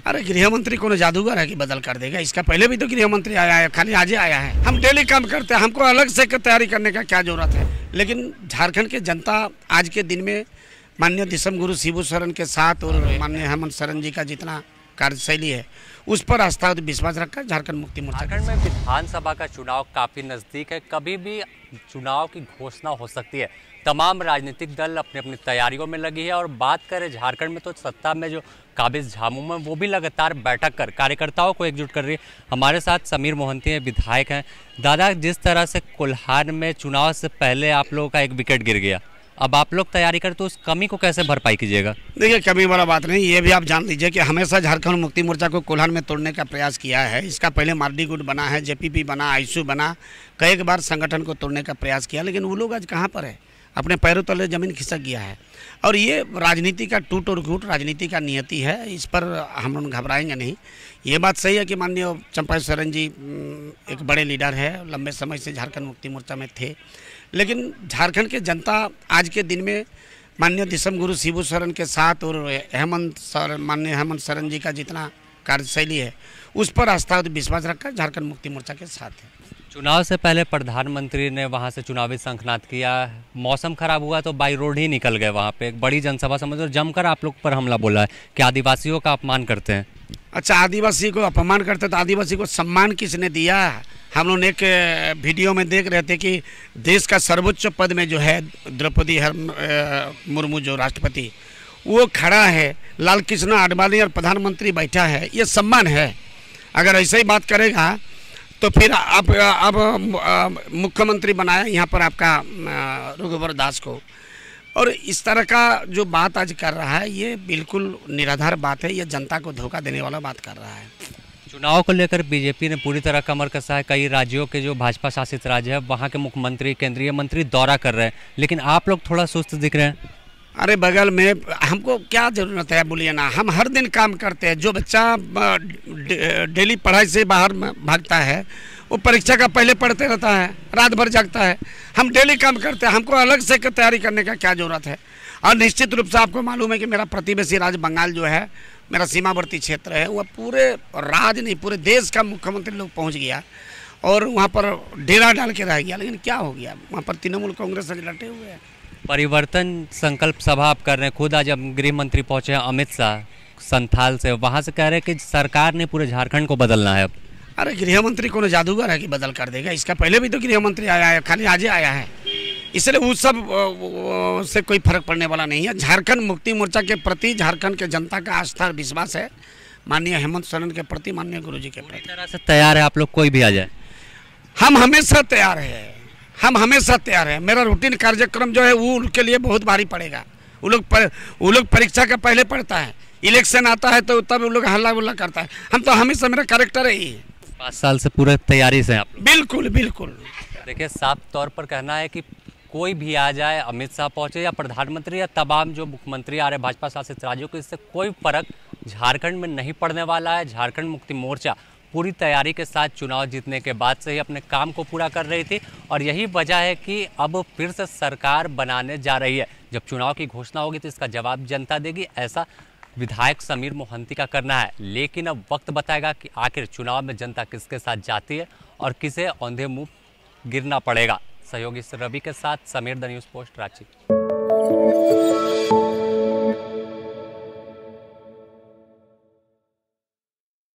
अरे गृह मंत्री कोनो जादूगर है कि बदल कर देगा? इसका पहले भी तो गृह मंत्री आया है, खाली आज ही आया है। हम डेली काम करते हैं, हमको अलग से तैयारी करने का क्या जरूरत है? लेकिन झारखंड की जनता आज के दिन में माननीय दिसम गुरु शिबू सोरेन के साथ और माननीय हेमंत सोरेन जी का जितना कार्यशैली है उस पर आस्था और विश्वास रखा झारखंड मुक्ति मोर्चा। झारखंड में विधानसभा का चुनाव काफ़ी नज़दीक है, कभी भी चुनाव की घोषणा हो सकती है। तमाम राजनीतिक दल अपनी अपनी तैयारियों में लगी है और बात करें झारखंड में तो सत्ता में जो काबिज झामुमो है वो भी लगातार बैठक कर कार्यकर्ताओं को एकजुट कर रही है। हमारे साथ समीर मोहंती है, विधायक हैं। दादा, जिस तरह से कोल्हान में चुनाव से पहले आप लोगों का एक विकेट गिर गया, अब आप लोग तैयारी करते तो उस कमी को कैसे भरपाई कीजिएगा? देखिए, कमी वाला बात नहीं, ये भी आप जान लीजिए कि हमेशा झारखंड मुक्ति मोर्चा को कोल्हान में तोड़ने का प्रयास किया है। इसका पहले मार्डी गुट बना है, जेपीपी बना, आईसू बना, कई बार संगठन को तोड़ने का प्रयास किया, लेकिन वो लोग आज कहाँ पर है? अपने पैरों तले जमीन खिसक गया है। और ये राजनीति का टूट और घूट राजनीति का नियति है, इस पर हम लोग घबराएंगे नहीं। ये बात सही है कि माननीय चंपा सोरेन जी एक बड़े लीडर है, लंबे समय से झारखंड मुक्ति मोर्चा में थे, लेकिन झारखंड की जनता आज के दिन में माननीय दिसम गुरु शिबू सोरेन के साथ और माननीय हेमंत सोरेन जी का जितना कार्यशैली है उस पर आस्था और विश्वास रखा झारखंड मुक्ति मोर्चा के साथ है। चुनाव से पहले प्रधानमंत्री ने वहां से चुनावी शंखनाद किया, मौसम खराब हुआ तो बाई रोड ही निकल गए, वहां पे एक बड़ी जनसभा समझ और जमकर आप लोग पर हमला बोला है कि आदिवासियों का अपमान करते हैं। अच्छा, आदिवासी को अपमान करते तो आदिवासी को सम्मान किसने दिया? हम लोग एक वीडियो में देख रहे थे कि देश का सर्वोच्च पद में जो है द्रौपदी मुर्मू जो राष्ट्रपति वो खड़ा है, लाल कृष्ण आडवाणी और प्रधानमंत्री बैठा है, ये सम्मान है। अगर ऐसे ही बात करेगा तो फिर आप मुख्यमंत्री बनाया यहाँ पर आपका रघुवर दास को, और इस तरह का जो बात आज कर रहा है ये बिल्कुल निराधार बात है, ये जनता को धोखा देने वाला बात कर रहा है। चुनाव को लेकर बीजेपी ने पूरी तरह कमर कसा है। कई राज्यों के जो भाजपा शासित राज्य है वहाँ के मुख्यमंत्री, केंद्रीय मंत्री दौरा कर रहे हैं, लेकिन आप लोग थोड़ा सुस्त दिख रहे हैं। अरे बगल में हमको क्या ज़रूरत है बोलिए ना, हम हर दिन काम करते हैं। जो बच्चा डेली पढ़ाई से बाहर भागता है वो परीक्षा का पहले पढ़ते रहता है, रात भर जागता है। हम डेली काम करते हैं, हमको अलग से तैयारी करने का क्या ज़रूरत है? और निश्चित रूप से आपको मालूम है कि मेरा प्रतिवेशी राज्य बंगाल जो है, मेरा सीमावर्ती क्षेत्र है, वह पूरे राज्य नहीं पूरे देश का मुख्यमंत्री लोग पहुँच गया और वहाँ पर डेरा डाल के रह गया। लेकिन क्या हो गया, वहाँ पर तृणमूल कांग्रेस से लटे हुए हैं। परिवर्तन संकल्प सभा आप कर रहे हैं, खुद आज गृह मंत्री पहुंचे हैं अमित शाह संथाल से, वहां से कह रहे हैं कि सरकार ने पूरे झारखंड को बदलना है अब। अरे गृह मंत्री कोनो जादूगर है कि बदल कर देगा? इसका पहले भी तो गृह मंत्री आया है, खाली आज ही आया है, इसलिए उस सब से कोई फर्क पड़ने वाला नहीं है। झारखंड मुक्ति मोर्चा के प्रति झारखंड के जनता का आस्था और विश्वास है, माननीय हेमंत सोरेन के प्रति, माननीय गुरु जी के प्रति। पूरी तरह से तैयार है आप लोग, कोई भी आ जाए? हम हमेशा तैयार है, हम हमेशा तैयार हैं। मेरा रूटीन कार्यक्रम जो है वो उनके लिए बहुत भारी पड़ेगा। वो लोग परीक्षा का पहले पढ़ता है, इलेक्शन आता है तो तब वो लोग हल्ला गुल्ला करता है। हम तो हमेशा, मेरा कैरेक्टर है ही। 5 साल से पूरे तैयारी से आप लोग? बिल्कुल बिल्कुल। देखिए, साफ तौर पर कहना है कि कोई भी आ जाए, अमित शाह पहुंचे या प्रधानमंत्री या तमाम जो मुख्यमंत्री आ रहे भाजपा शासित राज्यों को, इससे कोई फर्क झारखंड में नहीं पड़ने वाला है। झारखंड मुक्ति मोर्चा पूरी तैयारी के साथ चुनाव जीतने के बाद से ही अपने काम को पूरा कर रही थी और यही वजह है कि अब फिर से सरकार बनाने जा रही है। जब चुनाव की घोषणा होगी तो इसका जवाब जनता देगी, ऐसा विधायक समीर मोहंती का करना है। लेकिन अब वक्त बताएगा कि आखिर चुनाव में जनता किसके साथ जाती है और किसे औंधे मुंह गिरना पड़ेगा। सहयोगी रवि के साथ Sameer, the News Post, Ranchi.